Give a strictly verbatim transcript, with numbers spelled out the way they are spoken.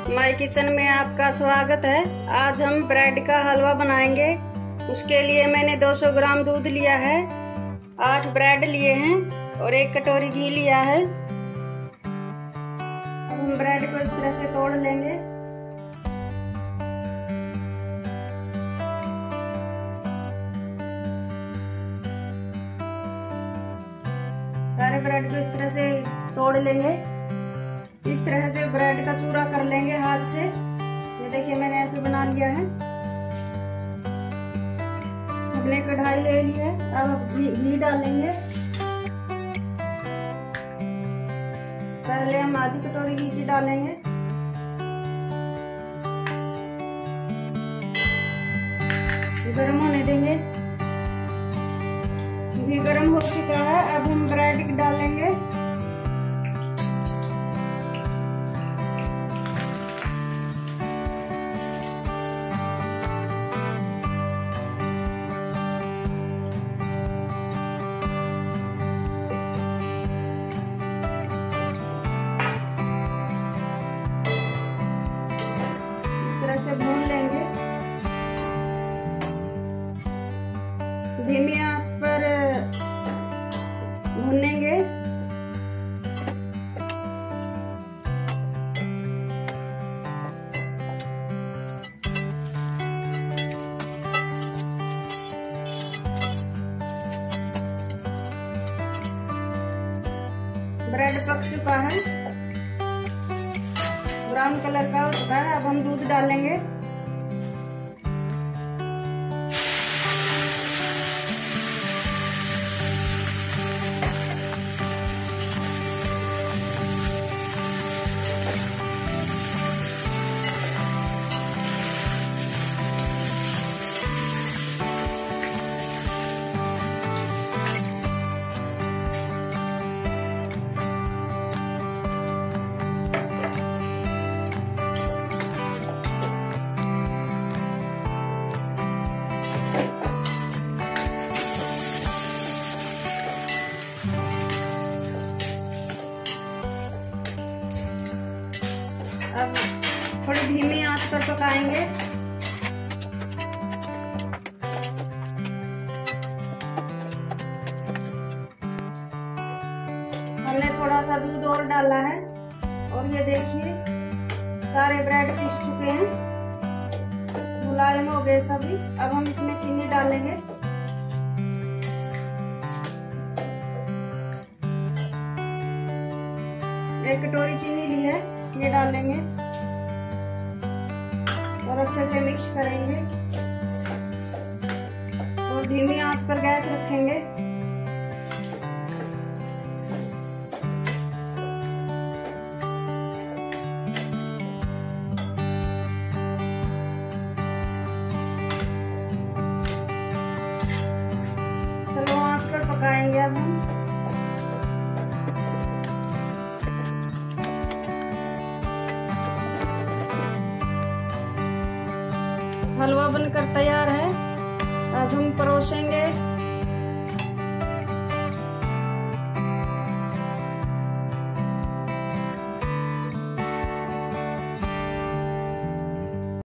My kitchen में आपका स्वागत है। आज हम ब्रेड का हलवा बनाएंगे। उसके लिए मैंने दो सौ ग्राम दूध लिया है, आठ ब्रेड लिए हैं और एक कटोरी घी लिया है। अब हम ब्रेड को इस तरह से तोड़ लेंगे। सारे ब्रेड को इस तरह से तोड़ लेंगे। इस तरह से ब्रेड का चूरा कर लेंगे हाथ से। ये देखिए मैंने ऐसे बना लिया है। हमने कढ़ाई ले ली है। अब घी डालेंगे। पहले हम आधी कटोरी घी की डालेंगे। गरम होने देंगे। घी गरम हो चुका है। अब हम ब्रेड डालेंगे। से भून लेंगे। धीमी आंच पर भूनेंगे। ब्रेड पक चुका है, ब्राउन कलर का हो चुका है। अब हम दूध डालेंगे। अब थोड़ी धीमी आंच पर पकाएंगे। हमने थोड़ा सा दूध और डाला है और ये देखिए सारे ब्रेड पिस चुके हैं, मुलायम हो गए सभी। अब हम इसमें चीनी डालेंगे। एक कटोरी चीनी ली है, ये डालेंगे और अच्छे से मिक्स करेंगे और धीमी आंच पर गैस रखेंगे। स्लो आंच पर पकाएंगे अब हम। हलवा बनकर तैयार है। अब हम परोसेंगे।